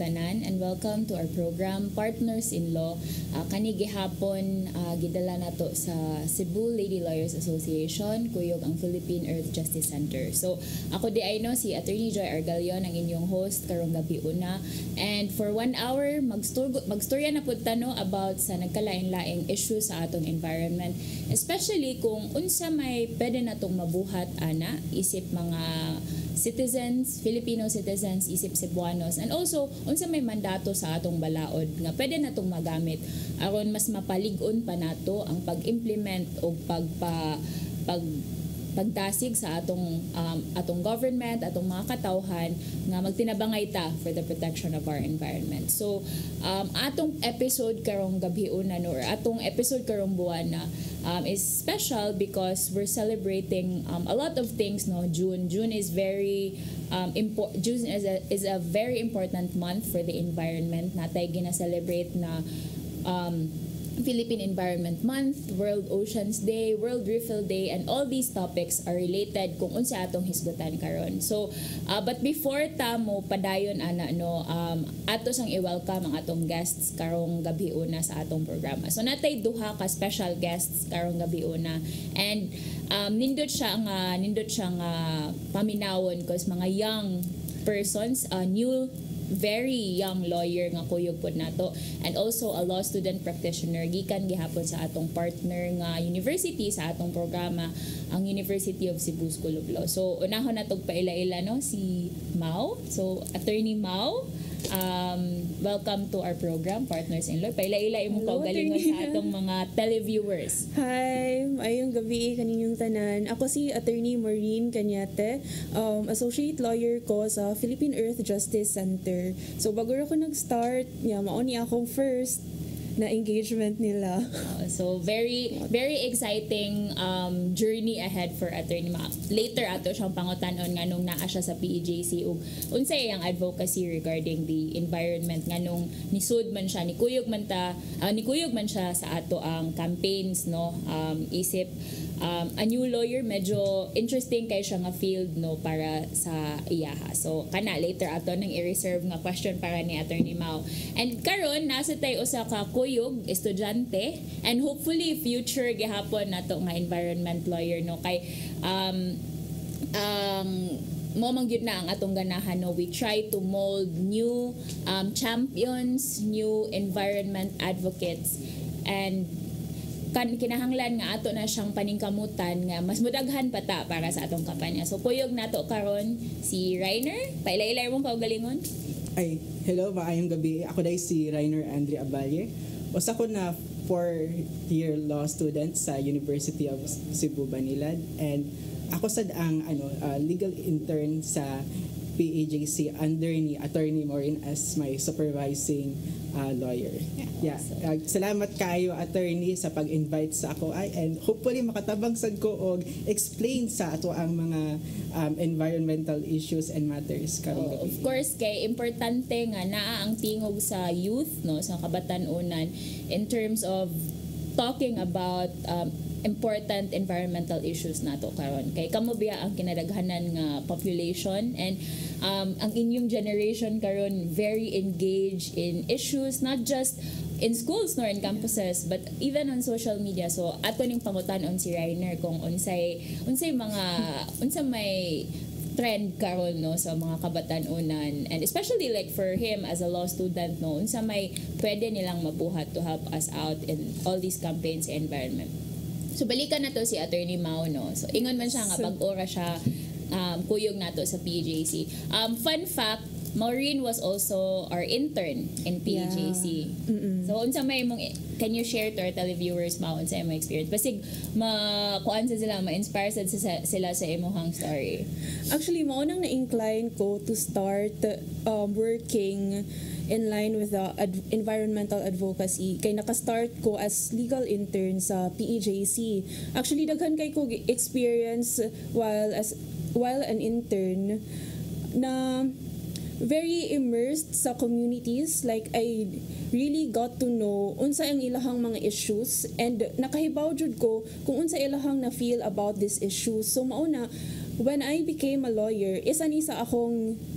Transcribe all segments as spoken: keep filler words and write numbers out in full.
tanan and welcome to our program Partners in Law. Uh, kani gihapon uh, gidala nato sa Cebu Lady Lawyers Association kuyog ang Philippine Earth Justice Center. So ako di ay no si Attorney Joy Argalion ang inyong host karong gabi una, and for one hour magstorya magstorya na pud tano about sa nagkalain-laing issue sa atong environment, especially kung unsa may pwede natong mabuhat ana isip mga citizens, Filipino citizens, isip Cebuanos, and also unsa may mandato sa atong balaod nga pwede natong magamit aron mas mapalig-on pa nato ang pag-implement o pagpa pag pagdasig sa atong um, atong government, atong mga katawhan nga magtinabangay ta for the protection of our environment. So um, atong episode karong gabi una no, or atong episode karong buwan na um, is special because we're celebrating um, a lot of things no. June June is very um, import June is a, is a very important month for the environment. Natay gina-celebrate na um, Philippine Environment Month, World Oceans Day, World Refill Day, and all these topics are related kung unsa atong hisgutan karon. So, uh, but before ta mo padayon ana no, um, ato sang i-welcome ang atong guests karong gabi una sa atong programa. So natay duha ka special guests karong gabi una, and um, nindot siya nga nindot siya nga paminawon cause mga young persons, uh, new very young lawyer nga kuyog pod nato, and also a law student practitioner gikan gihapon sa atong partner nga university sa atong programa, ang University of Cebu School of Law. So unahon natog paila-ila no si Mau. So Attorney Mau, um, welcome to our program Partners in Law. Paila-ila imong kaugalingon sa atong mga televiewers. Hi, ayong gabi kaninyong tanan. Ako si Attorney Maureen Cañate, um, associate lawyer ko sa Philippine Earth Justice Center. So bago ako nag-start, yeah, mao ni akong first na engagement nila. Uh, so very very exciting um, journey ahead for Attorney Ma. Later ato siyang pangutanon nga nung naa siya sa P E J C ug unsay ang advocacy regarding the environment nga nung nisud man siya ni kuyog man ta uh, ni kuyog man siya sa ato ang campaigns no, um, isip um, a new lawyer, medyo interesting kay siya nga field no para sa iyaha. So kana later ato nang i-reserve nga question para ni Attorney Mau. And karon nasa tay usa ka kuyog estudyante and hopefully future gihapon nato nga environment lawyer no, kay um ang mo man gyud na ang atong ganahan no. We try to mold new um, champions, new environment advocates, and kan kinahanglan nga ato na siyang paningkamutan nga mas mudaghan pa ta para sa atong kampanya. So kuyog nato karon si Rainer, paila-ila mong kaugalingon. Ay, hello, maayong gabi. Ako dai si Rainer Andre Aballe. Usa ko na four-year law student sa University of Cebu Banilad, and ako sad ang ano uh, legal intern sa P A J C under ni Attorney Maureen as my supervising uh, lawyer. Yeah. Uh, salamat kayo Attorney sa pag-invite sa ako ay, and hopefully makatabang sad ko og explain sa ato ang mga um, environmental issues and matters karong oh, of course kay importante nga naa ang tingog sa youth no, sa kabatan-unan in terms of talking about um, important environmental issues nato karon, kay kamo biya ang kinadaghanan nga population, and um, ang inyong generation karon very engaged in issues not just in schools nor in campuses but even on social media. So ato ning pangutan-on si Rainer kung unsay unsay mga unsa may trend karon no sa mga kabatan-unan, and especially like for him as a law student no, unsa may pwede nilang mabuhat to help us out in all these campaigns sa environment. So balikan na to si Attorney Mau no. So ingon man siya nga pag-ora siya um, kuyog nato sa P J C. Um, fun fact, Maureen was also our intern in P J C. Yeah. So unsa may imong, can you share to our televiewers Mau unsa imong experience? Basig ma kuan sa sila, ma-inspire sa sila sa imong story. Actually, mao nang na-incline ko to start um, working in line with the ad- environmental advocacy kay naka-start ko as legal intern sa P E J C. Actually daghan kay ko experience while as while an intern na very immersed sa communities. Like I really got to know unsa ang ilahang mga issues, and nakahibaw jud ko kung unsa ilahang na feel about these issues. So mao na when I became a lawyer, isa ni sa akong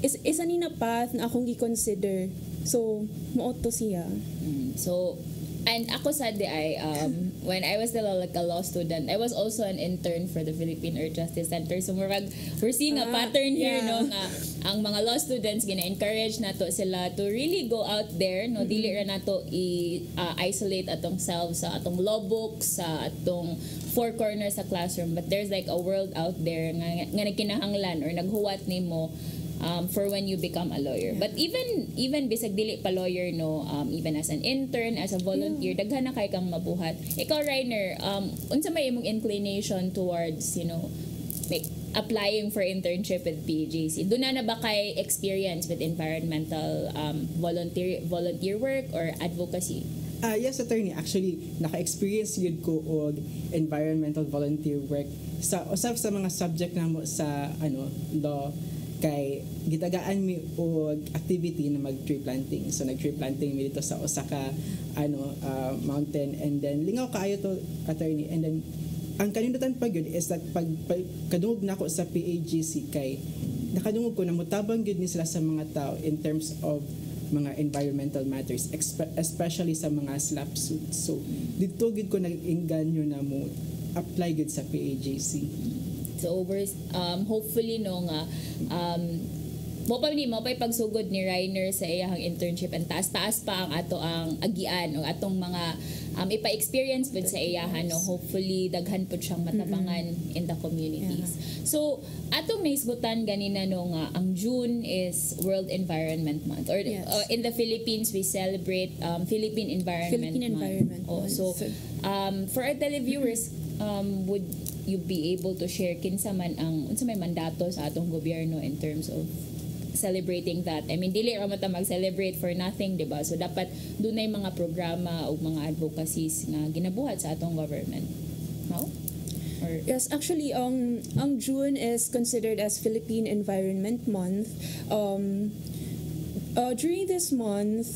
is isa ni na path na akong gi-consider. So, moto siya. Mm. So, and ako sad di ay, um, when I was still like a law student, I was also an intern for the Philippine Earth Justice Center. So, murag, we're seeing a Ah, pattern here, yeah. no, nga ang mga law students, gina-encourage nato sila to really go out there, no, dili ra nato i-isolate atong selves sa atong law books, sa atong four corners sa classroom, but there's like a world out there nga, nga nagkinahanglan or naghuwat nimo um, for when you become a lawyer. But even even bisag dili pa lawyer, no, um, even as an intern, as a volunteer, daghan na kay kang mabuhat. Ikaw, Rainer, um, unsa may imong inclination towards, you know, like applying for internship with P A J C? Doon na na ba kay experience with environmental um, volunteer volunteer work or advocacy? Ah, yes, attorney. Actually, naka-experience yun ko og environmental volunteer work sa usab sa mga subject namo sa ano law, kay gitagaan mi og activity na mag tree planting. So nag tree planting mi dito sa usa ka ano ah, mountain, and then lingaw kaayo to, attorney, and then ang kanindutan pa gyud is that pag, pag kadungog nako sa P A G C, kay nakadungog ko na mutabang gyud ni sila sa mga tao in terms of mga environmental matters, expe- especially sa mga slap suits. So dito gid ko nag-inganyo na mo apply gid sa P A J C. So over um hopefully no nga um mo pa ni mo pa pagsugod ni Rainer sa iyang internship, and taas-taas pa ang ato ang agian o atong mga um ipa-experience pud sa iyahan, no, hopefully daghan pud siyang matabangan mm-hmm. in the communities. Yeah. So atong naisgutan ganina no nga ang June is World Environment Month, or yes. uh, in the Philippines we celebrate um Philippine Environment Philippine Month. Environment Oh, Month. so um for our televiewers, um would you be able to share kinsa man ang unsa may mandato sa atong gobyerno in terms of celebrating that? I mean, dili ra mo ta mag-celebrate for nothing, di ba? So dapat dunay mga programa o mga advocacies nga ginabuhat sa atong government. How? Or Yes, actually, um, ang June is considered as Philippine Environment Month. Um, uh, during this month,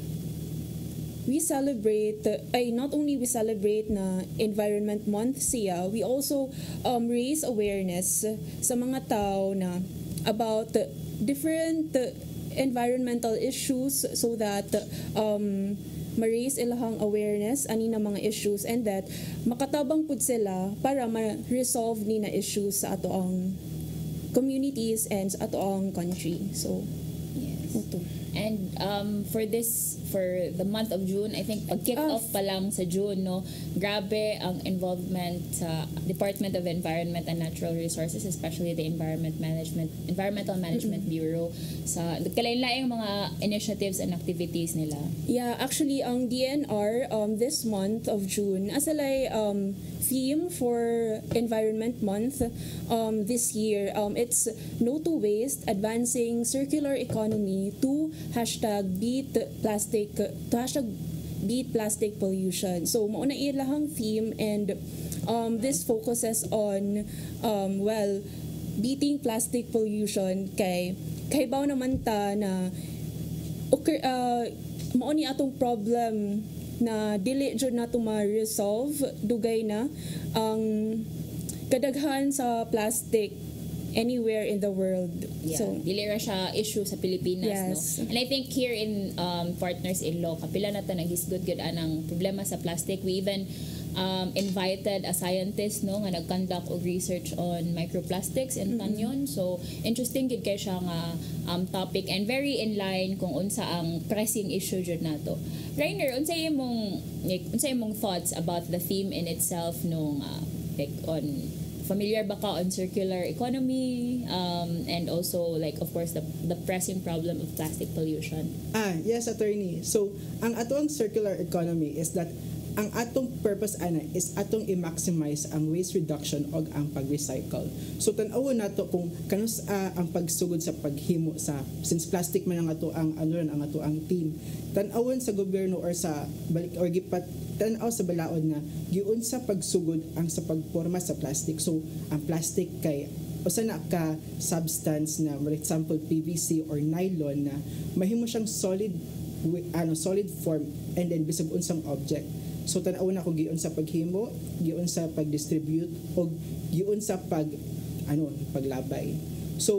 we celebrate, ay not only we celebrate na Environment Month siya, we also um, raise awareness sa mga tao na about different environmental issues, so that um, ma-raise ilahang awareness ani na mga issues, and that makatabang pud sila para ma-resolve ni na issues sa ato ang communities and sa ato ang country. So, yes. ito. And um, for this, for the month of June, I think pag kick Ah. off pa lang sa June, no, grabe ang involvement sa Department of Environment and Natural Resources, especially the Environment Management, Environmental Management Mm-hmm. Bureau, sa kalain-laing mga initiatives and activities nila. Yeah, actually, ang D N R um, this month of June, asalay um, theme for Environment Month um, this year. Um, it's No to Waste, Advancing Circular Economy to hashtag Beat Plastic, to hashtag Beat Plastic Pollution. So, mauna ilahang theme, and um, this focuses on, um, well, beating plastic pollution, kay kahibaw naman ta na okay, uh, mao ni atong problem na dili jud nato ma-resolve, dugay na ang kadaghan sa plastic anywhere in the world. Yeah, So, dili ra siya issue sa Pilipinas, Yes. no. And I think here in um, Partners in Law, kapila na ta naghisgod gyud anang problema sa plastic. We even um, invited a scientist, no, nga nag-conduct og research on microplastics in Tanyon. So interesting gid kay siya nga um, topic, and very in line kung unsa ang pressing issue jud nato. Rainer, unsa imong like, unsa imong thoughts about the theme in itself, no, uh, like on familiar ba ka on circular economy, um, and also like of course the the pressing problem of plastic pollution? Ah, yes, attorney. So, ang atong circular economy is that ang atong purpose ana is atong i-maximize ang waste reduction o ang pag-recycle. So tan-awon nato kung kanus uh, ang pagsugod sa paghimo sa, since plastic man ang ato ang ano ran ang ato ang team. Tan-awon sa gobyerno or sa balik or gipat tan-aw sa balaod na giun sa pagsugod ang sa pagporma sa plastic. So ang plastic kay usa na ka substance na, for example, P V C or nylon, na mahimo siyang solid wi- ano solid form, and then bisag unsang object. So tan-aw na ko giun sa paghimo, giun sa pag-distribute, o giun sa pag ano paglabay. So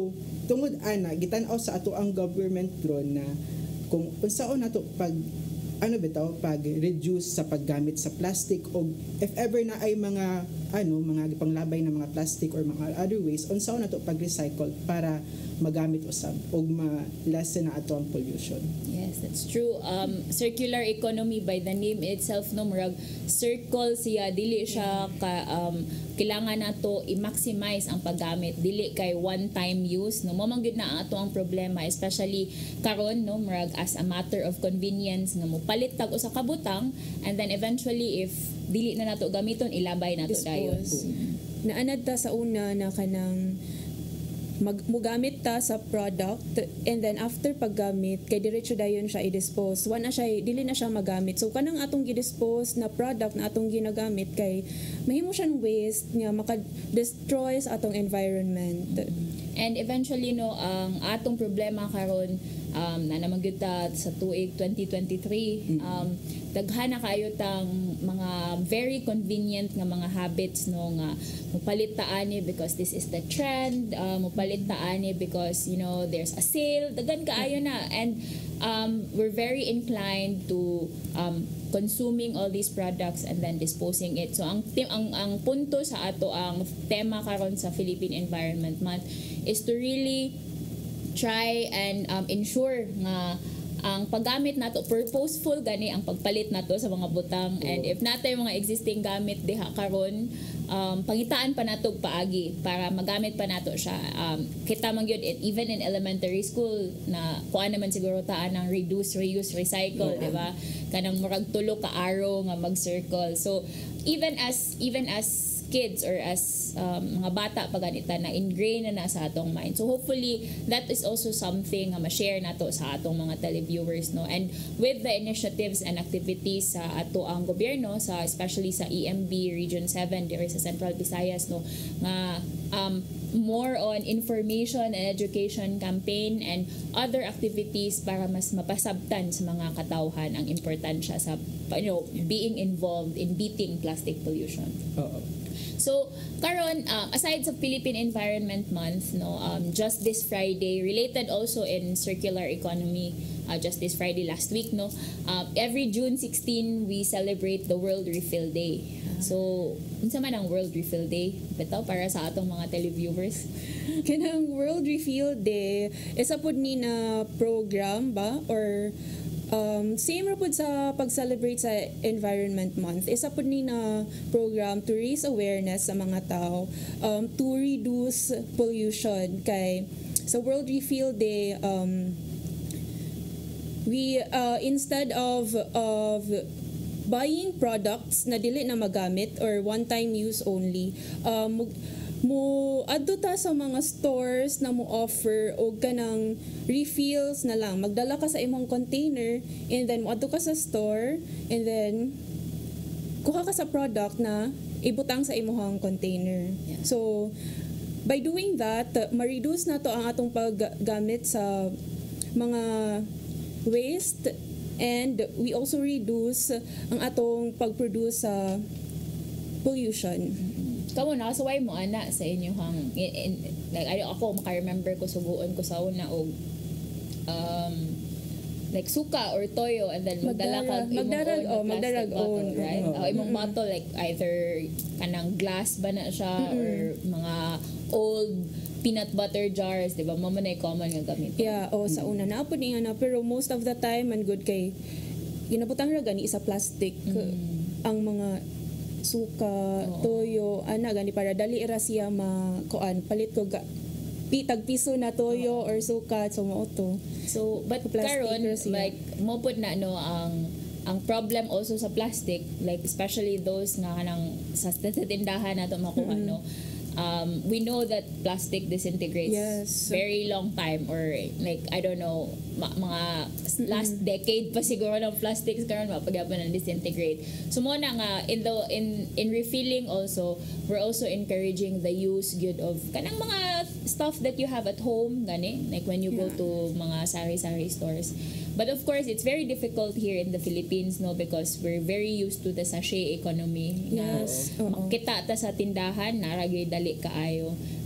tungod ana gitan-aw sa ato ang government ron na kung unsaon nato pag ano bitaw pag reduce sa paggamit sa plastic o if ever na ay mga ano mga panglabay na mga plastic or mga other ways unsaon nato pag recycle para magamit usab og ma-lessen na ato ang pollution. Yes, that's true. Um, circular economy by the name itself no murag circle siya dili siya ka um, kailangan nato i-maximize ang paggamit dili kay one time use no mo man gyud na ato ang problema especially karon no murag as a matter of convenience nga mo palit tag usa ka butang and then eventually if dili na nato gamiton ilabay nato dayon. Naanad ta sa una na kanang mag mugamit ta sa product and then after paggamit kay diretso dayon siya i-dispose wa na siya dili na siya magamit so kanang atong gi-dispose na product na atong ginagamit kay mahimo siyang waste nga maka-destroy sa atong environment. And eventually no ang atong problema karon um na naman gyud ta sa tuig twenty twenty-three um daghan na kayo tang mga very convenient nga mga habits no nga mopalit ta ani because this is the trend uh, mopalit ta ani because you know there's a sale daghan kaayo na and um we're very inclined to um consuming all these products and then disposing it. So ang ang ang punto sa ato ang tema karon sa Philippine Environment Month is to really try and um, ensure nga ang paggamit nato purposeful gani ang pagpalit nato sa mga butang and if natay mga existing gamit diha karon um, pangitaan pa nato paagi para magamit pa nato siya um, kita man gyud even in elementary school na kuan naman siguro taan ng reduce reuse recycle di ba kanang murag tulo ka arrow nga mag-circle so even as even as kids or as um, mga bata pa ganita na ingrained na, na sa atong mind. So hopefully that is also something nga ma-share nato sa atong mga televiewers no. And with the initiatives and activities sa ato ang gobyerno sa especially sa E M B Region seven diri sa Central Visayas no nga um, more on information and education campaign and other activities para mas mapasabtan sa mga katawhan ang importansya sa you know, being involved in beating plastic pollution. Oo. So, karon um, aside sa Philippine Environment Month, no, um, just this Friday, related also in circular economy, uh, just this Friday last week, no, um, every June sixteenth we celebrate the World Refill Day. So, unsa man ang World Refill Day? Bitaw para sa atong mga televiewers. Kanang World Refill Day isa pud ni na program ba or Um, same ra pud sa pag-celebrate sa Environment Month. Isa pud ni na program to raise awareness sa mga tao um, to reduce pollution kay sa World Refill Day um, we uh, instead of of buying products na dili na magamit or one time use only um, mo adto ta sa mga stores na mo offer og kanang refills na lang magdala ka sa imong container and then mo adto ka sa store and then kuha ka sa product na ibutang sa imong container. Yeah. So by doing that ma-reduce nato ang atong paggamit sa mga waste and we also reduce ang atong pag-produce sa pollution. Kamu nakasaway mo ana sa inyong in, in, like ay ako maka-remember ko suguon ko sa una og um like suka or toyo and then magdala ka imong magdarag own oh na magdarag plastic bottle, own right? Oh. O imong bottle like either kanang glass ba na siya Mm-mm. or mga old peanut butter jars, di ba? Mama na common nga gamit. Yeah, o sa una na po niya na pero most of the time man good kay ginabutang ra gani sa plastic Mm. ang mga suka, Oo. toyo, ana gani para dali ra siya ma kuan palit ko ga pitag piso na toyo or suka so mao to. So, but Plastic karon ra siya. like mo pud na no ang ang problem also sa plastic like especially those nga kanang sa sa tindahan nato makuha Mm-hmm. no. Um, we know that plastic disintegrates Yes. very long time or like I don't know ma- mga last decade pa siguro ng plastics karon mapagyapan ng disintegrate. So mo na nga in the in in refilling also we're also encouraging the use good of kanang mga stuff that you have at home gani like when you go Yeah. to mga sari-sari stores. But of course it's very difficult here in the Philippines no because we're very used to the sachet economy. Yes. Oo. Kita ta sa tindahan naragay dali kaayo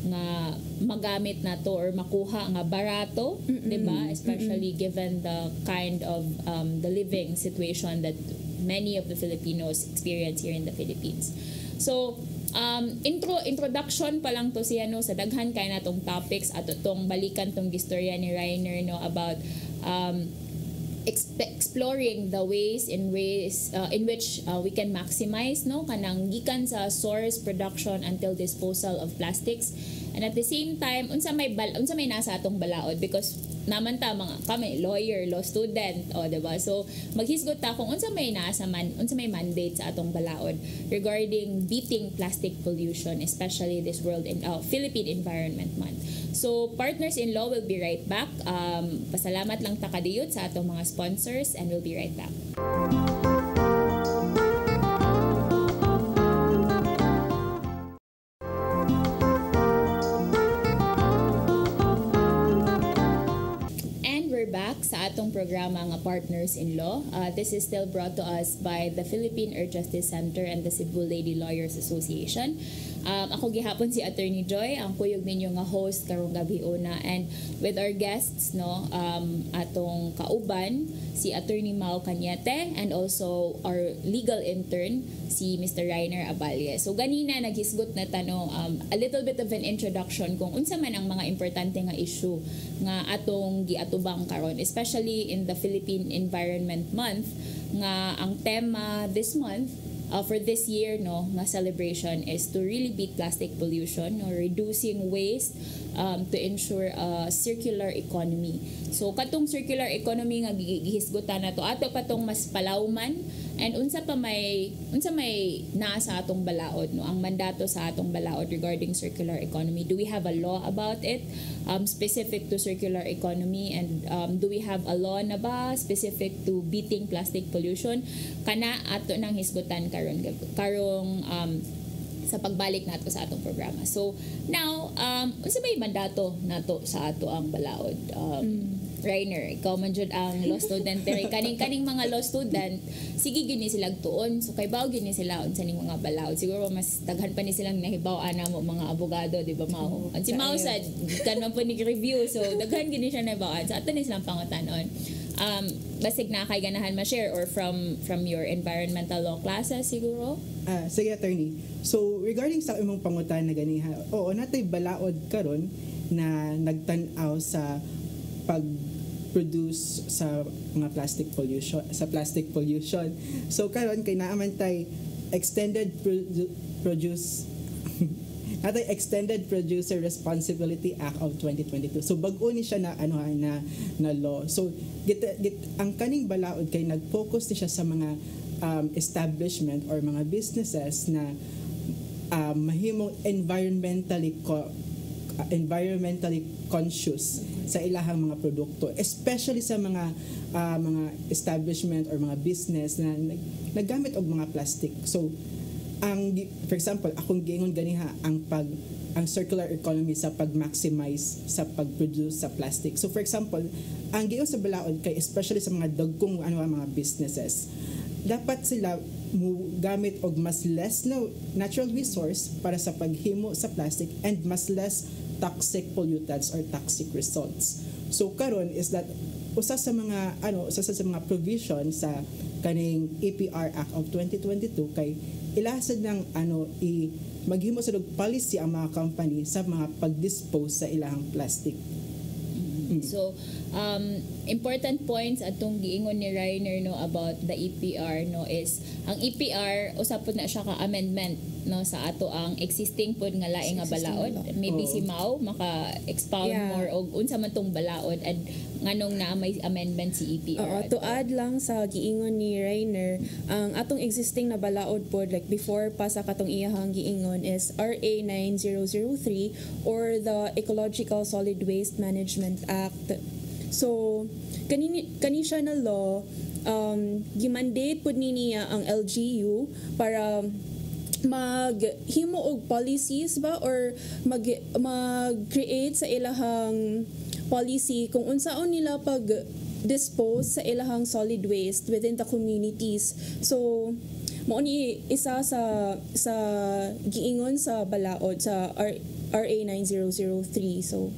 nga magamit na to or makuha nga barato, di ba? Especially given the kind of um, the living situation that many of the Filipinos experience here in the Philippines. So, um, intro introduction pa lang to siya no sa daghan kay natong topics at tong balikan tong istorya ni Rainer no about um, exp- exploring the ways in ways uh, in which uh, we can maximize no kanang gikan sa source, production until disposal of plastics, and at the same time unsa may bal- unsa may nasa atong balaod because naman ta mga kami lawyer, law student o diba, so maghisgot ta kung unsa may nasa man unsa may mandate sa atong balaod regarding beating plastic pollution, especially this world in uh, Philippine Environment Month. So Partners in Law will be right back. Um, pasalamat lang ta kadiyot sa atong mga sponsors and we'll be right back. Back sa atong programa nga Partners in Law. Uh, this is still brought to us by the Philippine Earth Justice Center and the Cebu Lady Lawyers Association. Um, ako gihapon si Attorney Joy, ang kuyog ninyo nga host karong gabi una, and with our guests no um, atong kauban si Attorney Mau Cañete and also our legal intern si Mister Rainer Abalye. So ganina naghisgot na tano um, a little bit of an introduction kung unsa man ang mga importante nga issue nga atong giatubang karon, especially in the Philippine Environment Month nga ang tema this month uh, for this year no nga celebration is to really beat plastic pollution or reducing waste um, to ensure a circular economy. So katong circular economy nga gihisgutan nato ato patong mas palawman, and unsa pa may unsa may naa sa atong balaod no ang mandato sa atong balaod regarding circular economy. Do we have a law about it um, specific to circular economy, and um, do we have a law na ba specific to beating plastic pollution? Kana ato nang hisgutan karon karong um, sa pagbalik nato sa atong programa. So now um unsa may mandato nato sa ato ang balaod? Um, mm. Rainer, ikaw man jud ang law student pero kaning kaning mga law student sige gini sila tuon, so kay baw gini sila unsa ning mga balaod, siguro mas daghan pa ni silang nahibaw-an mo mga abogado, di ba Mao? Ang si Mao sad kan man po ni review, so daghan gini siya nahibaw-an, so ato ni silang pangutan-on. Um, basig na kay ganahan ma-share or from from your environmental law classes siguro? Ah, sige attorney. So regarding sa imong pangutan na ganiha, oo natay balaod karon na nagtan-aw sa pag produce sa mga plastic pollution sa plastic pollution. So karon kay naaman tay extended produ- produce natay Extended Producer Responsibility Act of twenty twenty-two. So bag-o ni siya na ano na na law. So git, git, ang kaning balaod kay nag-focus ni siya sa mga um, establishment or mga businesses na um, mahimong environmentally co- uh, environmentally conscious sa ilahang mga produkto, especially sa mga uh, mga establishment or mga business na nag, naggamit og mga plastic. So ang for example akong giingon ganiha ang pag ang circular economy sa pag-maximize sa pag-produce sa plastic. So for example ang giingon sa balaod kay especially sa mga dagkong ano mga businesses, dapat sila mo gamit og mas less no natural resource para sa paghimo sa plastic and mas less toxic pollutants or toxic results. So karon is that usa sa mga ano usa sa mga provision sa kaning E P R Act of twenty twenty-two kay ilasad ng ano i maghimo sa policy ang mga company sa mga pag-dispose sa ilang plastic. Mm-hmm. So um, important points atong giingon ni Rainer no about the E P R no is ang E P R usapod na siya ka amendment no sa ato ang existing pod nga laing nga balaod. Maybe oh. si Mau maka-expound yeah. more og unsa man tong balaod and nganong na may amendment si E P R. Oo, to add lang sa giingon ni Rainer, ang atong existing na balaod pod like before pa sa katong iyahang giingon is R A nine thousand three or the Ecological Solid Waste Management Act. So kani kani siya na law um gimandate pod ni niya ang L G U para maghimo og policies ba or mag mag-create sa ilahang policy kung unsaon nila pag dispose sa ilahang solid waste within the communities. So mao ni isa sa sa giingon sa balaod sa R R A nine zero zero three. So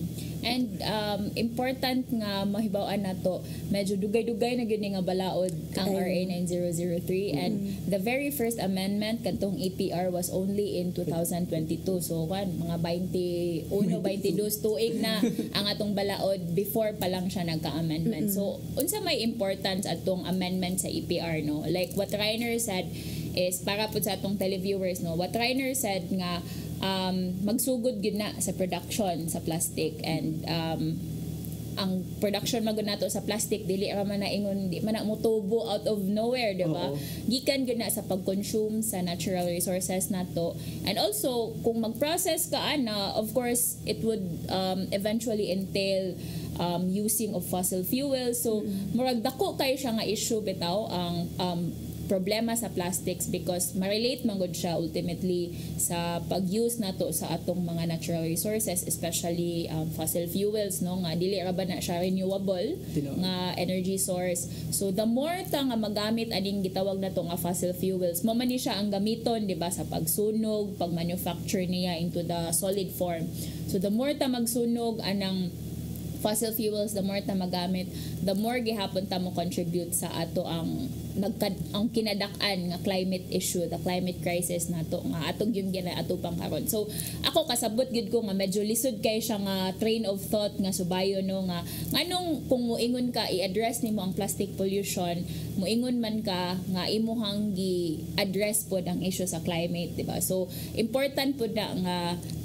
And um, important nga mahibaw-an nato, medyo dugay-dugay na gyud ni nga balaod ang R A nine zero zero three, and the very first amendment kadtong A P R was only in two thousand twenty-two. So kan mga twenty-one, twenty-two tuig na ang atong balaod before pa lang siya nagka-amendment. So unsa may importance atong amendment sa A P R, no? Like what Reiner said is para pud sa atong televiewers, no, what Reiner said nga um, magsugod gyud na sa production sa plastic, and um, ang production magud nato sa plastic dili ra man na ingon di man na motubo out of nowhere, di ba? Oo. Gikan gyud na sa pag-consume sa natural resources nato, and also kung mag-process ka ana, of course it would um, eventually entail um, using of fossil fuels. So murag dako kayo siya nga issue bitaw ang um, problema sa plastics, because ma-relate man gud siya ultimately sa pag-use nato sa atong mga natural resources, especially um, fossil fuels, no, nga dili ra ba na siya renewable Tino. nga energy source. So the more ta nga magamit aning gitawag nato nga fossil fuels, mo man ni siya ang gamiton, di ba, sa pagsunog, pag-manufacture niya into the solid form. So the more ta magsunog anang fossil fuels, the more ta magamit, the more gihapon ta mo contribute sa ato ang nagka, ang kinadak-an nga climate issue, the climate crisis nato nga atong yung gina ato pang karon. So ako kasabot gid ko nga medyo lisod kay siya nga train of thought nga subayo, no, nga nganong kung moingon ka i-address nimo ang plastic pollution, moingon man ka nga imuhang gi-address pod ang issue sa climate, di ba? So important pod na nga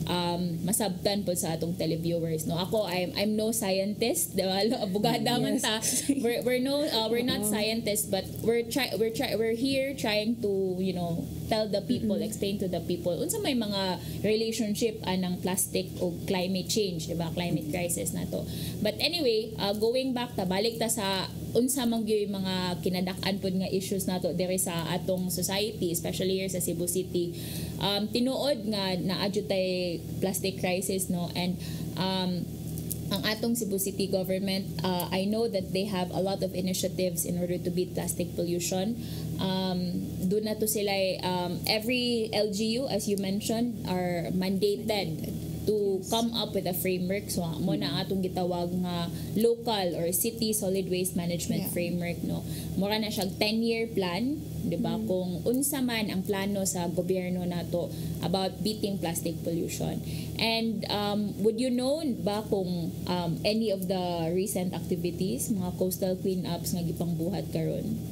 um, masabtan po sa atong televiewers, no. Ako I'm I'm no scientist, di ba? Abogada man ta. We're we're no uh, we're not scientists, but we're try we're try we're here trying to, you know, tell the people, explain to the people unsa may mga relationship anang plastic o climate change, di ba? Climate crisis na to. But anyway, uh, going back ta balik ta sa unsa man gyud mga kinadak-an pod nga issues nato diri sa atong society, especially here sa Cebu City. Um, tinuod nga naadyo tay plastic crisis, no, and um, ang atong Cebu City government, uh, I know that they have a lot of initiatives in order to beat plastic pollution. Um, doon na to sila, um, every L G U, as you mentioned, are mandated to come up with a framework. So mo na atong gitawag nga local or city solid waste management Yeah. framework, no. Mura na siya ten-year plan, di ba? Kung unsa man ang plano sa gobyerno nato about beating plastic pollution. And um, would you know ba kung um, any of the recent activities, mga coastal cleanups nga gipangbuhat karon?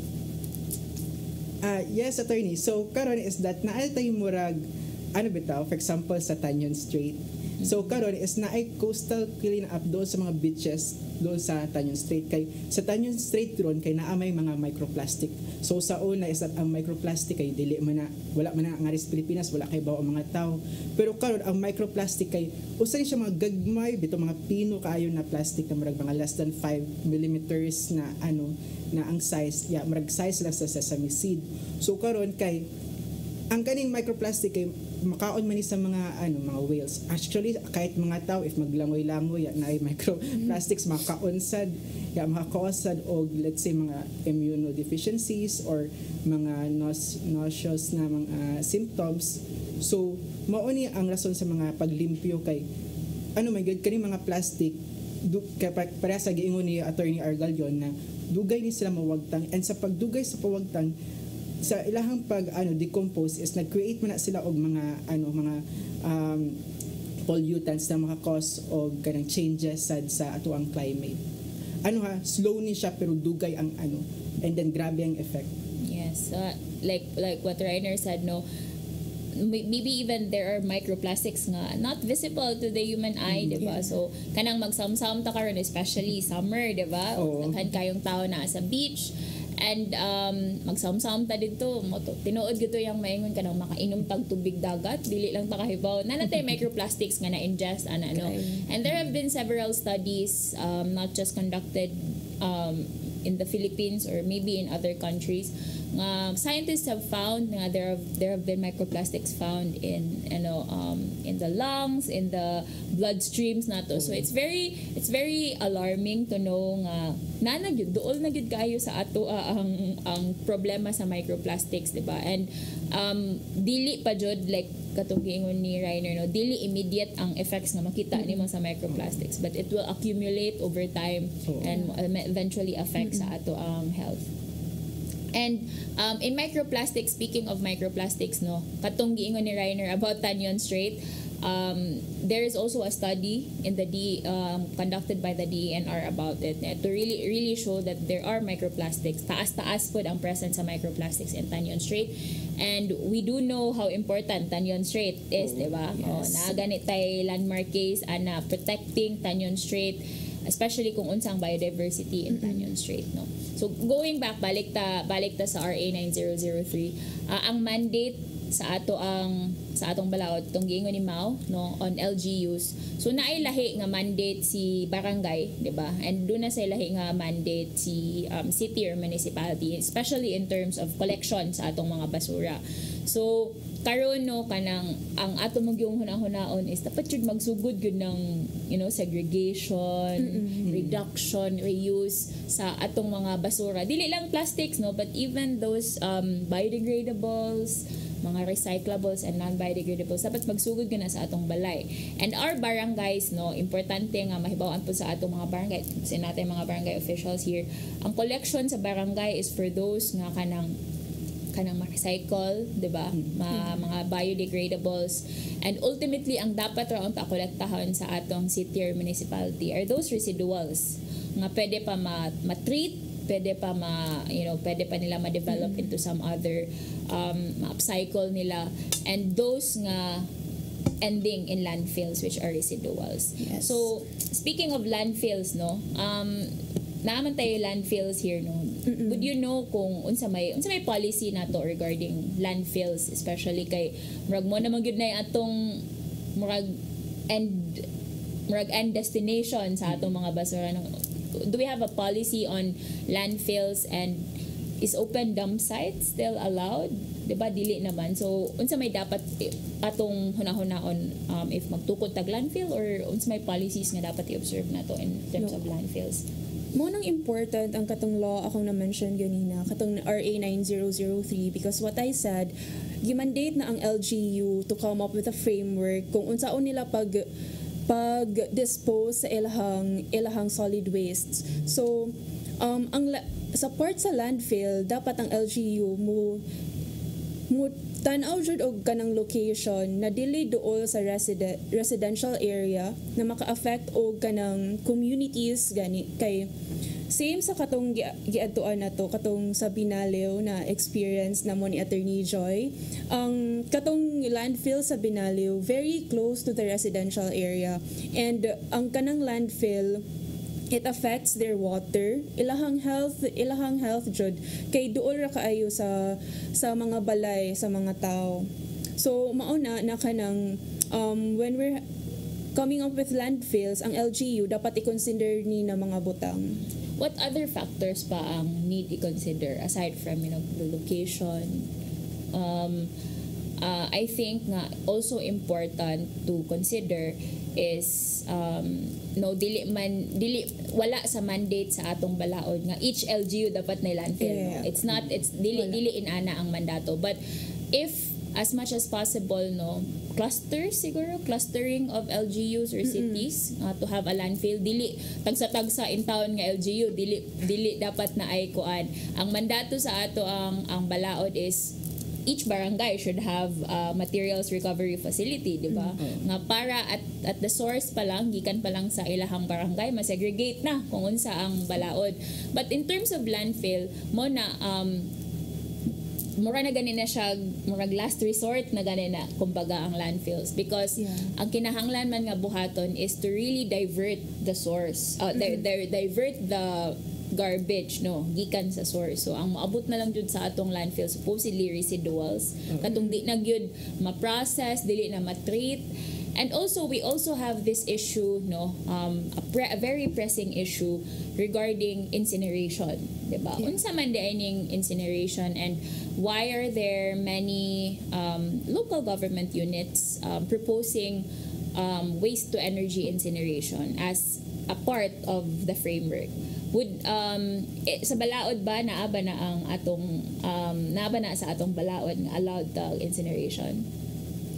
Ah, yes, attorney. So karon is that naay tay murag ano bitaw, for example sa Tanyon Strait. So karon is naay coastal clean up doon sa mga beaches doon sa Tanyon Strait, kay sa Tanyon Strait ron kay naa may mga microplastic. So sa una is that ang microplastic kay dili man na wala man na nga ris Pilipinas, wala kay bawo ang mga tao. Pero karon ang microplastic kay usa siya mga gagmay bitaw, mga pino kaayo na plastic na murag mga less than five millimeters na ano na ang size, yeah, murag size lang sa sesame seed. So karon kay ang kaning microplastic kay makaon man ni sa mga ano mga whales. Actually kahit mga tao if maglangoy-langoy na ay microplastics makaonsad, ya makakaonsad og let's say mga immunodeficiencies or mga nause- nauseous na mga symptoms. So mao ni ang rason sa mga paglimpyo kay ano may gud kani mga plastic du, kay pa- para sa giingon ni Attorney Argal yon na dugay ni sila mawagtang, and sa pagdugay sa pawagtang sa ilahang pag ano decompose is nag-create man na sila og mga ano mga um, pollutants na maka-cause og kanang changes sa sa ato ang climate. Ano ha, slow ni siya pero dugay ang ano, and then grabe ang effect. Yes, uh, like like what Rainer said, no, may- maybe even there are microplastics nga not visible to the human eye, di ba? So kanang magsamsam ta karon, especially summer, di ba? Oo. Daghan kayong tao na sa beach, and um, magsamsam ta dito mo to tinuod gito yung maingon ka nang makainom tag tubig dagat, dili lang ta kahibaw na natay microplastics nga na ingest ana no. And there have been several studies, um, not just conducted um, in the Philippines or maybe in other countries, nga scientists have found nga there have there have been microplastics found in, you know, um, in the lungs, in the bloodstreams nato. So it's very it's very alarming to know nga nana gyud duol na gyud kaayo sa ato ah, ang ang problema sa microplastics, di ba? And um, dili pa jud like katong giingon ni Rainer, no, dili immediate ang effects nga makita nimo sa microplastics, but it will accumulate over time Oo. and uh, eventually affect sa ato ang health. And um, in microplastics, speaking of microplastics, no, katong giingon ni Rainer about Tanyon Strait, um, there is also a study in the D um, conducted by the D E N R about it eh, to really really show that there are microplastics. Taas-taas po ang presence sa microplastics in Tanyon Strait. And we do know how important Tanyon Strait is, Oh, di ba? yes. Oh, naaganit tay landmark case ana protecting Tanyon Strait, especially kung unsang biodiversity in Tanyon Strait, no. So going back, balik ta balik ta sa R A nine zero zero three, uh, ang mandate sa ato ang sa atong balaod tong giingon ni Mao, no, on L G Us. So naay lahi nga mandate si barangay, di ba? And doon na sa lahi nga mandate si um, city or municipality, especially in terms of collection sa atong mga basura. So karon, no, kanang ang ato mong yung hunahon is dapat jud magsugod gyud ng, you know, segregation, Mm-mm. reduction, reuse sa atong mga basura. Dili lang plastics, no, but even those um, biodegradables, mga recyclables and non-biodegradables, dapat magsugod gyud na sa atong balay. And our barangays, no, importante nga mahibaw-an po sa atong mga barangay, kasi natin mga barangay officials here, ang collection sa barangay is for those nga kanang kanang ma-recycle, di ba? Ma, mga biodegradables. And ultimately, ang dapat raw ang pakolektahon sa atong city or municipality are those residuals nga pwede pa ma- ma-treat, pwede pa ma, you know, pwede pa nila ma-develop into some other um, ma-upcycle nila. And those nga ending in landfills, which are residuals. Yes. So, speaking of landfills, no, um, naaman tayo landfills here, no. Mm-mm. Would you know kung unsa may unsa may policy nato regarding landfills, especially kay murag mo naman gyud na atong murag end murag end destination sa atong mga basura, no? Do we have a policy on landfills, and is open dump sites still allowed? Diba, dili naman. So unsa may dapat eh, atong hunahunahon um, if magtukod tag landfill, or unsa may policies nga dapat i-observe nato in terms No. of landfills? Mo nang important ang katong law akong na-mention ganina, katong R A nine zero zero three, because what I said, gimandate na ang L G U to come up with a framework kung unsaon nila pag pag dispose sa ilahang ilahang solid wastes. So um ang la- sa part sa landfill, dapat ang L G U mo mo tan-aw jud og kanang location na dili duol sa resident residential area na maka-affect og kanang communities gani, kay same sa katong gi- giadtuan nato katong sa Binaliw na experience na mo ni Attorney Joy. Ang katong landfill sa Binaliw very close to the residential area, and ang kanang landfill, it affects their water, ilahang health, ilahang health jud kay duol ra kaayo sa sa mga balay sa mga tao. So mauna na kanang um, when we're coming up with landfills, ang L G U dapat i-consider ni na mga butang. What other factors pa ang need i-consider aside from, you know, the location? Um, uh, I think nga also important to consider is um, no, dili man dili wala sa mandate sa atong balaod nga each L G U dapat na landfill. Yeah. No? It's not it's dili Wala. dili inana ang mandato, but if as much as possible, no, clusters siguro, clustering of L G Us or cities uh, to have a landfill, dili tagsa-tagsa in town nga L G U, dili dili dapat na ay kuan. Ang mandato sa ato ang ang balaod is each barangay should have uh, materials recovery facility, di ba? Nga para at at the source pa lang, gikan pa lang sa ilahang barangay, masegregate na kung unsa ang balaod. But in terms of landfill, mo na um mura na gani na siya, murag last resort na gani na kumbaga ang landfills, because Yeah. ang kinahanglan man nga buhaton is to really divert the source, uh, di- di- divert the garbage, no, gikan sa source. So ang maabot na lang jud sa atong landfill supposedly residuals, katong di na gyud ma-process, dili na ma-treat. And also, we also have this issue, no, um, a, pre- a very pressing issue regarding incineration, diba? Yeah. Unsa man di ay ning incineration, and why are there many um, local government units um, proposing um, waste to energy incineration as a part of the framework? Would um eh, sa balaod ba naa ba na ang atong um naa ba na sa atong balaod nga allowed the incineration?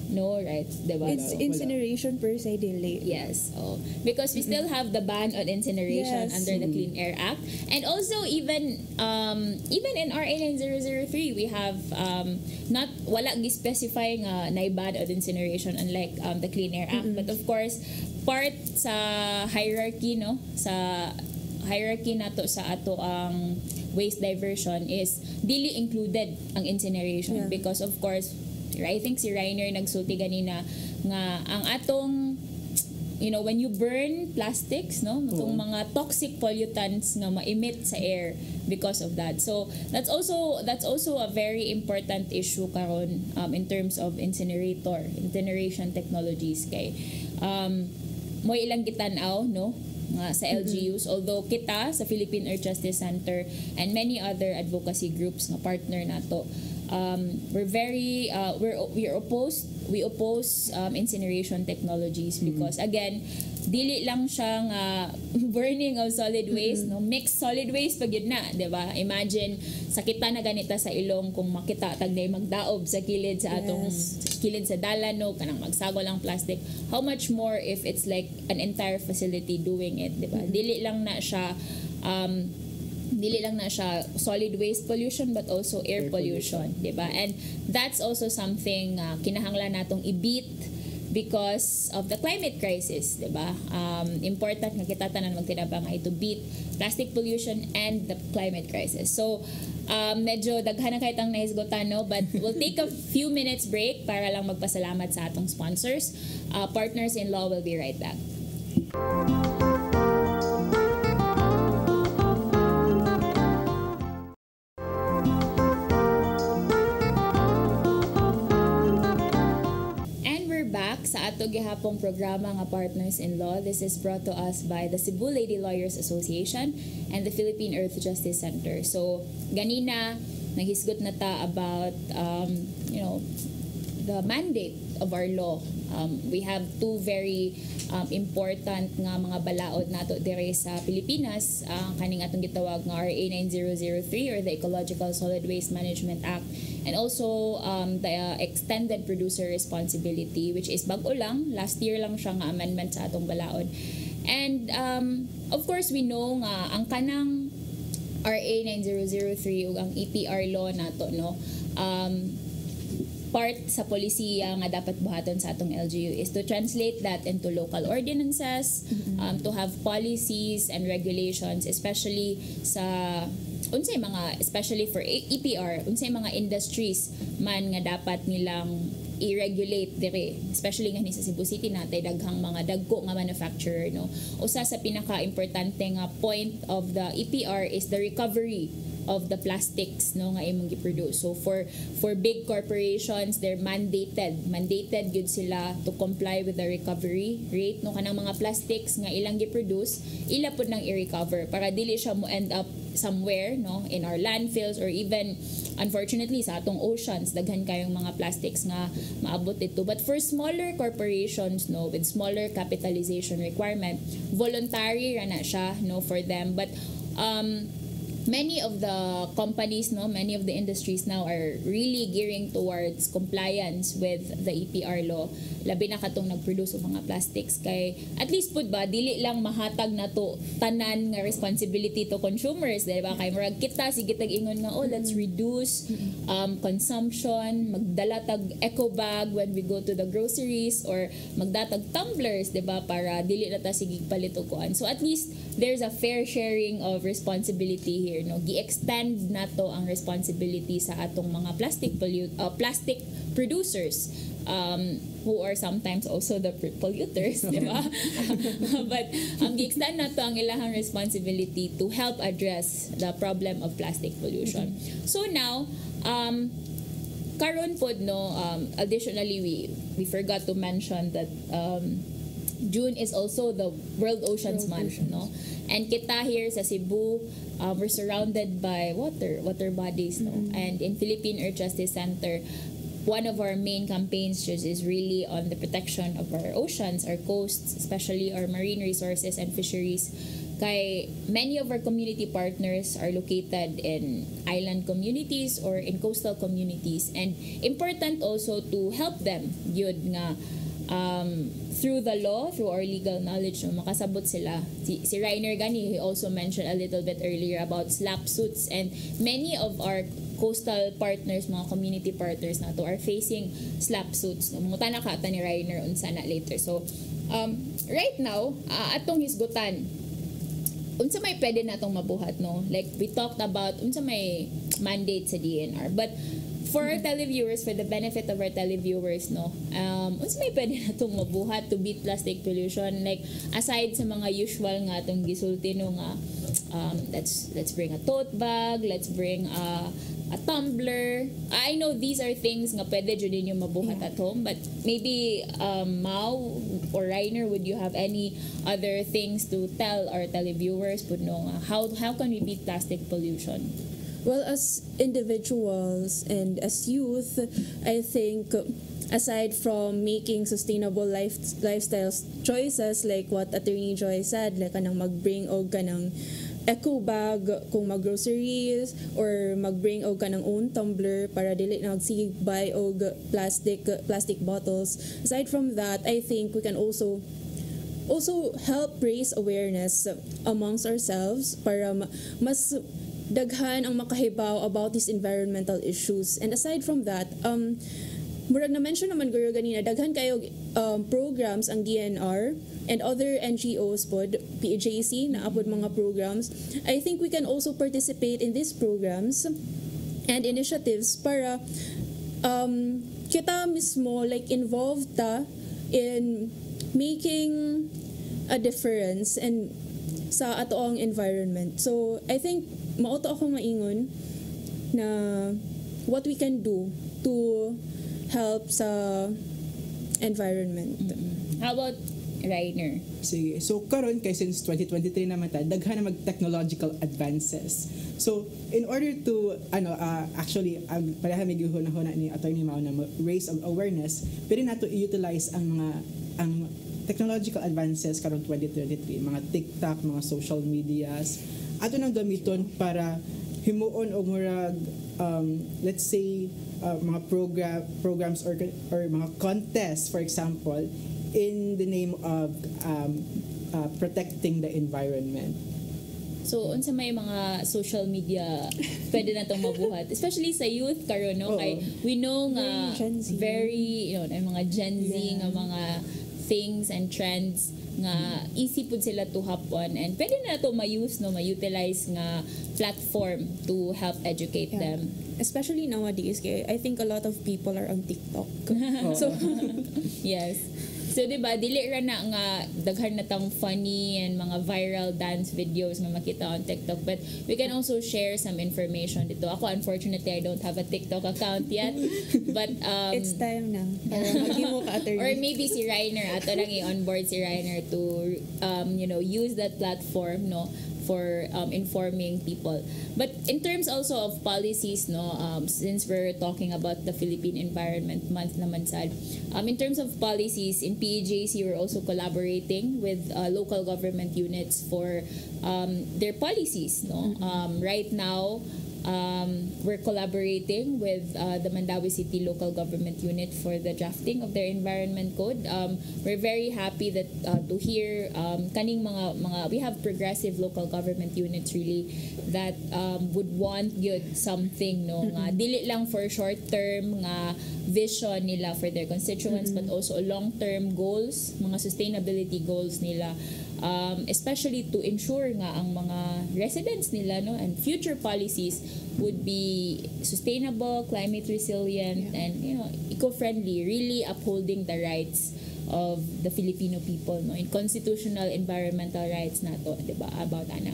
No, right? Diba? It's Wala. incineration per se dili. Yes. Oh. Because we still have the ban on incineration Yes. under the Clean Air Act. And also even um, even in R A nine zero zero three we have um, not wala gi-specify nga na-ban on incineration unlike um, the Clean Air Act. But of course, part sa hierarchy no sa hierarchy nato sa ato ang waste diversion is dili included ang incineration Yeah. because of course I think si Rainer nagsulti ganina nga ang atong you know when you burn plastics no itong Oo. mga toxic pollutants nga ma-emit sa air because of that. So that's also that's also a very important issue karon um, in terms of incinerator incineration technologies kay um mo ilang gitanaw no nga sa L G Us although kita sa Philippine Earth Justice Center and many other advocacy groups nga partner nato um, we're very uh, we're we're opposed we oppose um, incineration technologies because again dili lang siya nga burning of solid waste no mixed solid waste pag yun na di ba imagine sakita na ganita sa ilong kung makita tag na magdaob sa kilid sa atong Yes. kilid sa dalan no kanang magsago lang plastic how much more if it's like an entire facility doing it di ba dili lang na siya um, dili lang na siya solid waste pollution but also air, Air pollution, di ba? And that's also something uh, kinahanglan natong i-beat because of the climate crisis, di ba? Um, important nga kita tanan magtinabang ay to beat plastic pollution and the climate crisis. So, um, medyo daghan na kahit ang naisgotan, no? But we'll take a few minutes break para lang magpasalamat sa atong sponsors. Uh, Partners in Law will be right back. Sa ato gihapong programa nga Partners in Law, this is brought to us by the Cebu Lady Lawyers Association and the Philippine Earth Justice Center. So, ganina, naghisgot na ta about, um, you know, the mandate of our law. Um, we have two very um, important nga mga balaod nato dire sa Pilipinas, ang uh, kaning atong gitawag nga R A nine zero zero three or the Ecological Solid Waste Management Act, and also um, the uh, Extended Producer Responsibility, which is bag-o lang, last year lang siya nga amendment sa atong balaod. And um, of course we know nga ang kanang R A nine zero zero three ug ang E P R law nato no um, part sa polisiya nga dapat buhaton sa atong L G U is to translate that into local ordinances, mm-hmm. um, to have policies and regulations, especially sa unsay mga, especially for E P R, unsay mga industries man nga dapat nilang i-regulate dire, especially nga ni sa Cebu City natay daghang mga dagko nga manufacturer no. Usa sa pinaka-importante nga point of the E P R is the recovery of the plastics no nga imong gi-produce. So for for big corporations, they're mandated mandated gyud sila to comply with the recovery rate no kanang mga plastics nga ilang gi-produce ila pud nang i-recover para dili siya mo end up somewhere no in our landfills or even unfortunately sa atong oceans daghan kayong mga plastics nga maabot ito. But for smaller corporations no with smaller capitalization requirement, voluntary ra na siya no for them. But um many of the companies no many of the industries now are really gearing towards compliance with the E P R law, labi na katong nagproduce og mga plastics kay at least pud ba dili lang mahatag nato tanan nga responsibility to consumers, di ba? Kay murag kita sige tag ingon nga oh let's reduce um, consumption, magdala tag eco bag when we go to the groceries or magdatag tumblers, di ba, para dili na ta sige palit og kuan. So at least there's a fair sharing of responsibility here no, gi-extend nato ang responsibility sa atong mga plastic pollute uh, plastic producers um, who are sometimes also the polluters, di ba? But um, gi-extend nato ang ilahang responsibility to help address the problem of plastic pollution. So now um, karon pod no um, additionally we we forgot to mention that um, June is also the World Oceans World Month, Oceans. no? And kita here sa Cebu, uh, we're surrounded by water, water bodies, no? Mm-hmm. And in Philippine Earth Justice Center, one of our main campaigns just is really on the protection of our oceans, our coasts, especially our marine resources and fisheries, kay many of our community partners are located in island communities or in coastal communities, and important also to help them yun nga um, through the law, through our legal knowledge, no, makasabot sila. Si, si Reiner gani, he also mentioned a little bit earlier about slap suits, and many of our coastal partners, mga community partners na to are facing slap suits. No? Mga tanakata ni Reiner unsa na later. So, um, right now, uh, atong hisgutan, unsa may pwede natong mabuhat, no? Like, we talked about unsa may mandate sa D N R. But, for our televiewers, for the benefit of our televiewers, no, um, unsa may pwede natong mabuhat to beat plastic pollution? Like, aside sa mga usual nga itong gisulti no nga, um, let's, let's bring a tote bag, let's bring a, a tumbler. I know these are things nga pwede dyan ninyo mabuhat Yeah. at home, but maybe um, Mau or Reiner, would you have any other things to tell our televiewers? Put no, nga, how, how can we beat plastic pollution? Well, as individuals and as youth, I think aside from making sustainable life lifestyle choices like what Attorney Joy said, like kanang mag-bring og kanang eco bag kung mag-groceries or mag-bring og kanang own tumbler para dili na magsige buy og plastic plastic bottles. Aside from that, I think we can also also help raise awareness amongst ourselves para ma- mas daghan ang makahibaw about these environmental issues. And aside from that, um, murag na-mention naman guro ganina, daghan kayo um, programs ang D N R and other N G Os pod, P A J C, na apod mga programs. I think we can also participate in these programs and initiatives para um, kita mismo like involved ta in making a difference and sa atoang environment. So, I think mauto ako maingon na what we can do to help sa environment. Mm-mm. How about Reiner? Sige. So karon kay since twenty twenty-three naman ta, daghan na mag technological advances. So in order to ano uh, actually ang um, pareha may gihuna-huna ni Attorney Mau na raise ang awareness, pwede nato i-utilize ang mga ang technological advances karon twenty twenty-three, mga TikTok, mga social medias. Ato nang gamiton para himuon og murag um, let's say uh, mga program programs or or mga contests, for example, in the name of um, uh, protecting the environment. So, unsa may mga social media pwede na itong mabuhat? Especially sa youth karon, no? Oo. Kay we know nga Very Gen Z. very, you know, ay mga Gen Z Yeah. nga mga things and trends nga easy pud sila to hapon, and pwede na to ma-use, no, ma-utilize nga platform to help educate Yeah. them. Especially nowadays, kay I think a lot of people are on TikTok. So, Yes. So, di ba, dili ra na nga daghan na tang funny and mga viral dance videos nga makita on TikTok, but we can also share some information dito. Ako, unfortunately, I don't have a TikTok account yet, but um, it's time na para maghimo ka attorney. or maybe si Reiner, ato lang i-onboard si Reiner to um, you know, use that platform, no, for um, informing people. But in terms also of policies, no, um, since we're talking about the Philippine Environment Month naman sad, um, in terms of policies, in P A J C, we're also collaborating with uh, local government units for um, their policies, no. Um, right now, Um, we're collaborating with uh, the Mandawi City Local Government Unit for the drafting of their environment code. Um, we're very happy that uh, to hear um, kaning mga mga we have progressive local government units really that um, would want good something, no, nga dili lang for short term nga vision nila for their constituents, but also long term goals, mga sustainability goals nila. Um, especially to ensure nga ang mga residents nila, no, and future policies would be sustainable, climate resilient, Yeah. and you know, eco-friendly, really upholding the rights of the Filipino people, no, in constitutional environmental rights nato, di ba, about ana.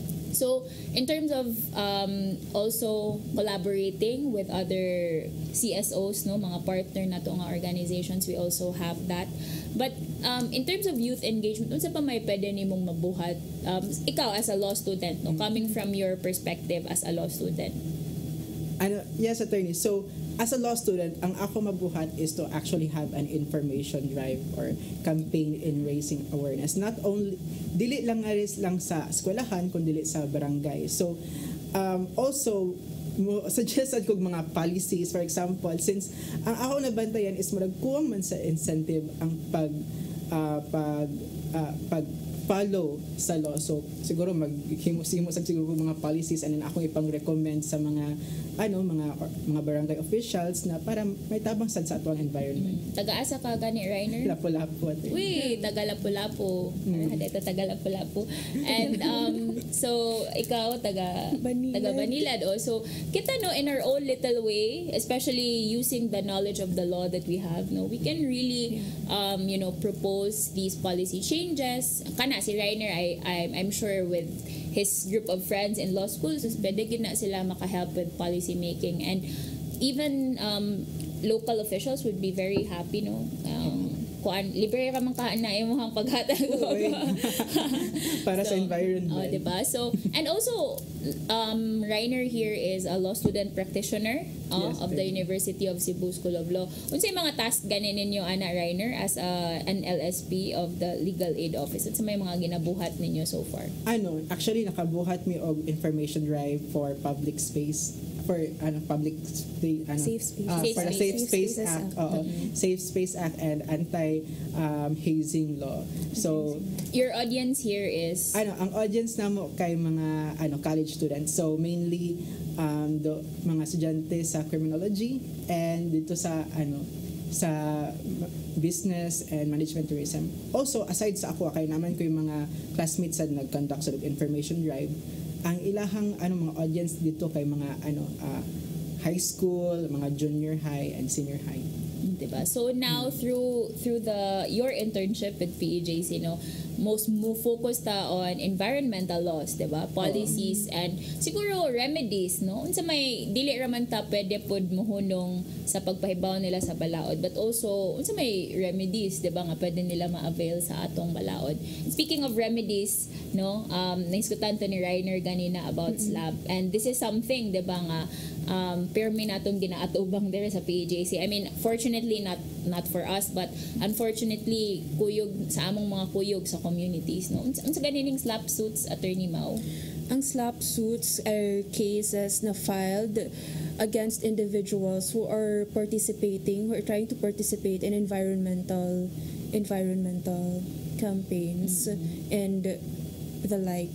So, in terms of um, also collaborating with other C S Os, no, mga partner na to nga organizations, we also have that. But um, in terms of youth engagement, unsa pa may pwede nimong mabuhat? Um, ikaw as a law student, no, coming from your perspective as a law student. Ano, yes, attorney. So, as a law student, ang ako mabuhat is to actually have an information drive or campaign in raising awareness. Not only, dili lang nga rin lang sa eskwelahan, kundi sa barangay. So, um, also, mo suggested kog mga policies, for example, since ang ako nabantayan is muragkuwang man sa incentive ang pag uh, pag uh, pag follow sa law. So siguro maghimo-himo sa siguro mga policies and then akong ipang-recommend sa mga ano mga mga barangay officials na para may tabang sad sa atuang environment. Mm. Taga-asa ka gani, Rainer? Lapu-lapu. Uy, taga Lapu-Lapu. Mm. Ito taga Lapu-Lapu. And um so ikaw taga Banilad. taga Banilad also. Kita no in our own little way, especially using the knowledge of the law that we have, no, we can really um you know propose these policy changes. Kana si Rainer, I I'm, I'm sure with his group of friends in law school, so pwede gid na sila maka-help with policy making, and even um, local officials would be very happy, no. Um, kuan libre ra man ka na imong paghatag para so, sa environment. Oh, diba? So and also um Rainer here is a law student practitioner uh, Yes, of the University of Cebu School of Law. Unsay mga task ganin ninyo ana Rainer as a, an L S P of the Legal Aid Office? Unsa may mga ginabuhat ninyo so far? Ano, actually nakabuhat mi og information drive for public space for ano public space ano Safe space. ah, Safe para space. Safe Safe Space Spaces Act, Act. oo, Safe Space Act and anti um, hazing law. So Your audience here is ano ang audience namo kay mga ano college students, so mainly um the mga estudyante sa criminology and dito sa ano sa business and management tourism. Also aside sa ako kay naman ko yung mga classmates sa nag-conduct sa information drive, ang ilahang ano mga audience dito kay mga ano ah, high school, mga junior high and senior high. diba? So now through through the your internship with P E J C, no, most mo focus ta on environmental laws, diba? Policies and siguro remedies, no? Unsa may dili ra man ta pwede pod mohunong sa pagpahibaw nila sa balaod, but also unsa may remedies, diba, nga pwede nila ma-avail sa atong balaod. Speaking of remedies, no, um naiskutan to ni Rainer ganina about mm-hmm. SLAP, and this is something, diba, nga um permi natong ginaatubang dire sa P E J C. I mean, fortunately not not for us, but unfortunately kuyog sa among mga kuyog sa communities, no. Unsa unsa ganining SLAP suits, Attorney Mau? Ang SLAP suits are cases na filed against individuals who are participating, who are trying to participate in environmental environmental campaigns mm-hmm. and the like.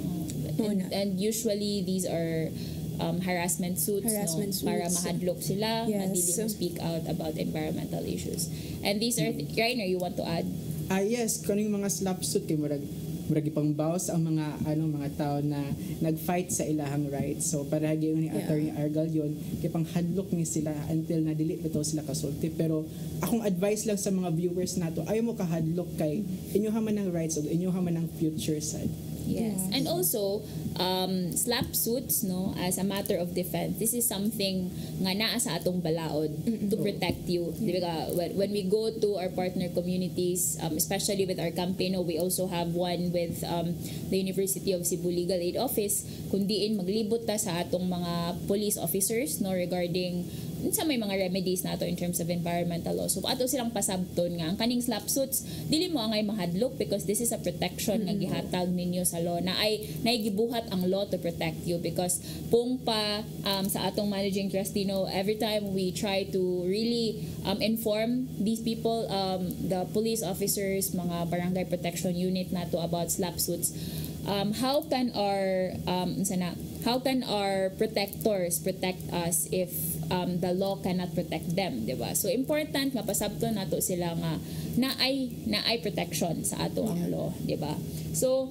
Uh, and, and usually these are um, harassment suits, Harassment no? Para suits. mahadlok sila, Yes. madili mo speak out about environmental issues. And these are, Rainer, you want to add? Ah yes, kaning mga slap suit kay murag murag ipang bawas ang mga ano mga tao na nag-fight sa ilahang rights. So para gyud ni Yeah. Attorney Argal yon kay pang hadlok ni sila until na dili bitaw sila kasulti. Pero akong advice lang sa mga viewers nato, ayaw mo kahadlok kay inyo man ang rights o inyo man ang future sad. Yes. Yeah. And also, um, SLAP suits, no, as a matter of defense, this is something nga naa sa atong balaod to protect you. Di ba? When, when we go to our partner communities, um, especially with our campaign, no, we also have one with um, the University of Cebu Legal Aid Office, kundiin maglibot ta sa atong mga police officers, no, regarding sa may mga remedies nato in terms of environmental law. So ato silang pasabton nga ang kaning SLAP suits dili mo angay mahadlok because this is a protection mm-hmm. nga gihatag ninyo sa law na ay naigibuhat ang law to protect you, because pung pa um, sa atong managing trustee, no, every time we try to really um, inform these people, um, the police officers, mga barangay protection unit nato about SLAP suits, um, how can our um, sana, how can our protectors protect us if um, the law cannot protect them, di ba? So important mapasabto nato sila nga naay naay protection sa ato ang law, di ba? So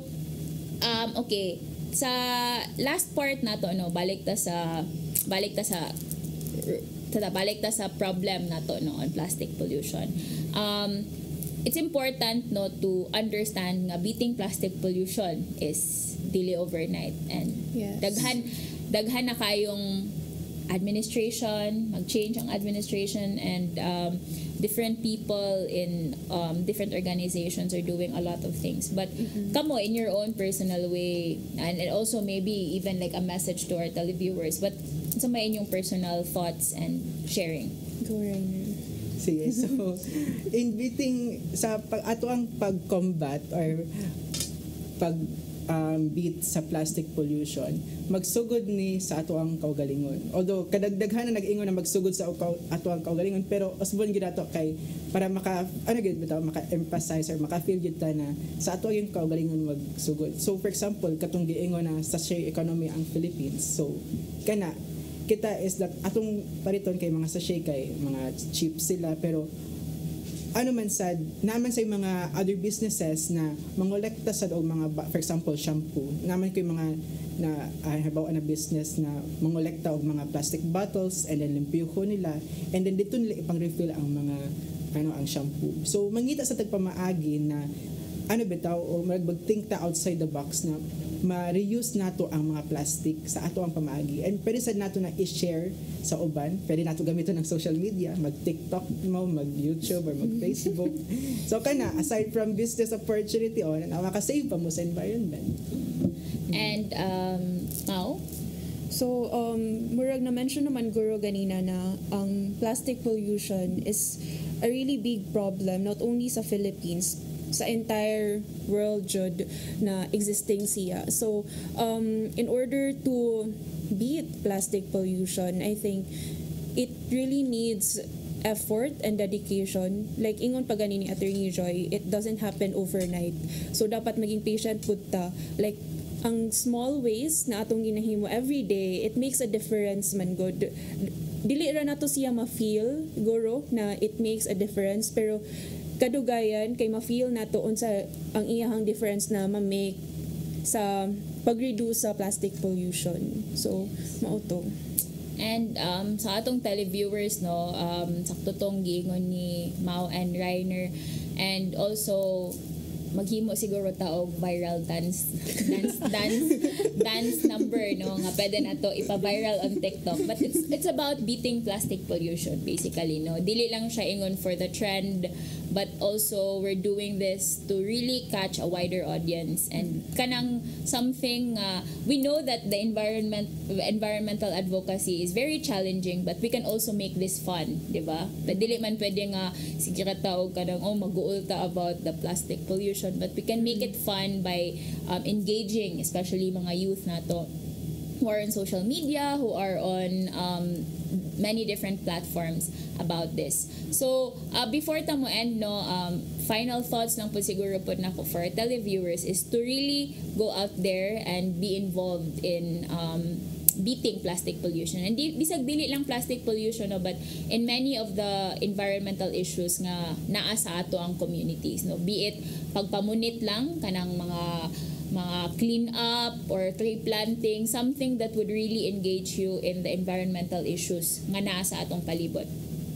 um, okay, sa last part nato, no, balik ta sa balik ta sa tada balik ta sa problem nato, no, on plastic pollution. Um, it's important, no, to understand nga beating plastic pollution is dili overnight, and Yes. daghan daghan na kayong administration, mag-change ang administration, and um, different people in um, different organizations are doing a lot of things. But kamo, in your own personal way, and, and also maybe even like a message to our televiewers, but sa may inyong personal thoughts and sharing. Go, Rainer. Sige, so in beating sa pag ato ang pag-combat or pag um, beat sa plastic pollution, magsugod ni sa ato ang kaugalingon. Although kadagdaghan na nag-ingon na magsugod sa ukaw- ato ang kaugalingon, pero usbon gyud ato kay para maka ano gyud bitaw maka-emphasize or maka-feel gyud ta na sa ato yung kaugalingon magsugod. So for example, katong giingon na sa share economy ang Philippines. So kana kita is that atong pariton kay mga sachet kay mga cheap sila, pero ano man sad naman sa mga other businesses na mangolekta sad og mga ba- for example shampoo naman kay mga na uh, habaw na business na mangolekta og mga plastic bottles and then limpyuho nila and then dito nila ipang refill ang mga ano ang shampoo. So mangita sa tagpamaagi na ano bitaw o mag-think ta outside the box na ma-reuse nato ang mga plastic sa ato ang pamaagi, and pwede sad nato na i-share sa uban, pwede nato gamiton ng social media, mag-TikTok mo, mag-YouTube or mag-Facebook. So kana aside from business opportunity on, na makasave pa mo sa environment. And um, Mau? So, um, murag na-mention naman Guro ganina na ang plastic pollution is a really big problem, not only sa Philippines, sa entire world jud na existing siya. So, um, in order to beat plastic pollution, I think it really needs effort and dedication. Like ingon pa gani ni Attorney Joy, it doesn't happen overnight. So, dapat maging patient pud ta. Like, ang small ways na atong ginahimo every day, it makes a difference man good. Dili ra nato siya ma-feel, Guro, na it makes a difference, pero kadugayan kay ma-feel nato unsa ang iyahang difference na ma-make sa pag-reduce sa plastic pollution. So, mao to. And um, sa atong televiewers, no, um, sakto tong giingon ni Mau and Rainer, and also maghimo siguro ta og viral dance dance dance dance number, no, nga pwede na to ipa-viral on TikTok. But it's it's about beating plastic pollution basically, no. Dili lang siya ingon for the trend, but also we're doing this to really catch a wider audience, and kanang something uh, we know that the environment environmental advocacy is very challenging, but we can also make this fun, di ba? But dili man pwede nga sige ka taog kadang oh mag-uul ta about the plastic pollution, but we can make it fun by um, engaging especially mga youth nato who are on social media, who are on um, many different platforms about this. So, uh, before ta mo end, no, um, final thoughts lang po siguro po na for our televiewers is to really go out there and be involved in um, beating plastic pollution. And di, bisag dili lang plastic pollution, no, but in many of the environmental issues nga naa sa ato ang communities, no, be it pagpamunit lang kanang mga mga clean up or tree planting, something that would really engage you in the environmental issues nga naa sa atong palibot.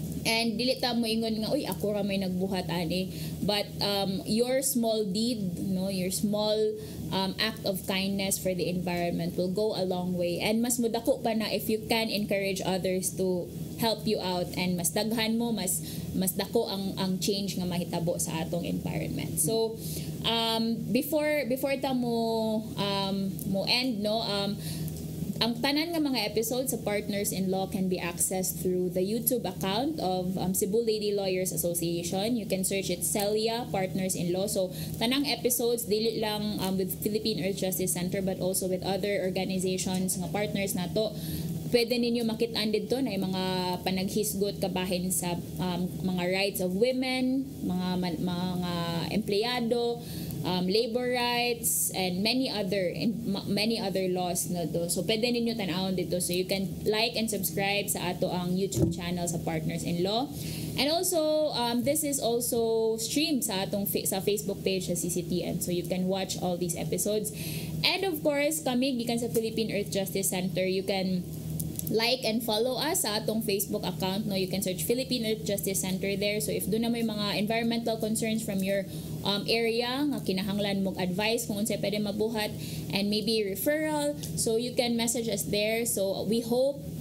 And dili ta mo ingon nga uy ako ra may nagbuhat ani, but um, your small deed, no, your small um, act of kindness for the environment will go a long way, and mas mudako pa na if you can encourage others to help you out, and mas daghan mo, mas mas dako ang ang change nga mahitabo sa atong environment. So um, before before ta mo um, mo end, no, um, ang tanan nga mga episodes sa Partners in Law can be accessed through the YouTube account of um, Cebu Lady Lawyers Association. You can search it Celia Partners in Law. So tanang episodes dili lang um, with Philippine Earth Justice Center, but also with other organizations nga partners nato. Pwede ninyo makit-an dito na yung mga panaghisgot kabahin sa um, mga rights of women, mga man, mga empleyado, um, labor rights, and many other and many other laws na do. So pwede ninyo tan-awon dito. So you can like and subscribe sa ato ang YouTube channel sa Partners in Law. And also um, this is also streamed sa atong fa- sa Facebook page sa C C T N. So you can watch all these episodes. And of course, kami gikan sa Philippine Earth Justice Center, you can like and follow us sa atong Facebook account, no. You can search Philippine Earth Justice Center there. So if doon na may mga environmental concerns from your um, area nga kinahanglan mong advice kung unsay pwede mabuhat, and maybe referral, so you can message us there. So we hope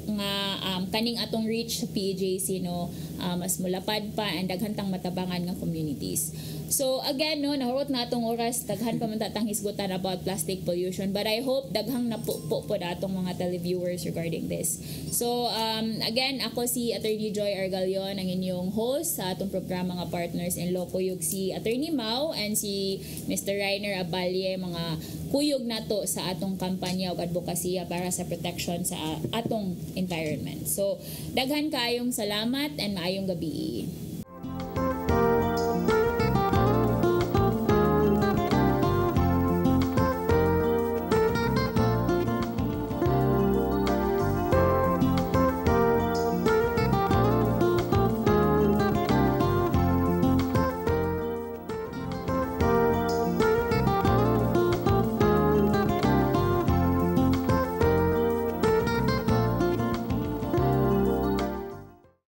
nga um, kaning atong reach sa P A J C no uh, mas mulapad pa and daghantang matabangan nga communities. So again no nahurot na atong oras daghan pa man tatang hisgutan about plastic pollution, but I hope daghang napupo po atong mga televiewers regarding this. So um, again ako si Attorney Joy Argalion ang inyong host sa atong programa nga Partners in Law. Kuyog si Attorney Mau and si Mister Rainer Abalye, mga kuyog nato sa atong kampanya ug advokasya para sa protection sa atong environment. So daghan kaayong salamat and maayong gabi.